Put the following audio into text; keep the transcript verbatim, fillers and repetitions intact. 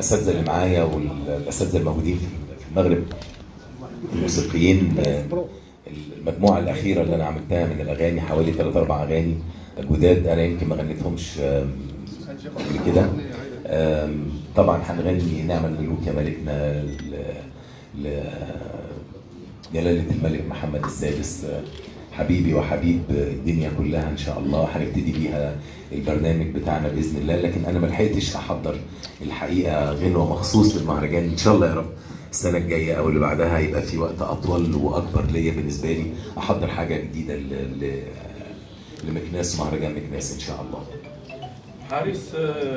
الاساتذه اللي معايا والاساتذه الموجودين في المغرب، الموسيقيين، المجموعه الاخيره اللي انا عملتها من الاغاني حوالي ثلاث اربع اغاني جداد، انا يمكن ما غنيتهمش قبل كده. طبعا هنغني نعم الملوك يا ملكنا لجلاله الملك محمد السادس، حبيبي وحبيب الدنيا كلها. ان شاء الله هنبتدي بيها البرنامج بتاعنا باذن الله، لكن انا ما لحقتش احضر الحقيقه غنوه مخصوص للمهرجان. ان شاء الله يا رب السنه الجايه او اللي بعدها يبقى في وقت اطول واكبر ليا بالنسبه لي احضر حاجه جديده لمكناس، مهرجان مكناس ان شاء الله. حارس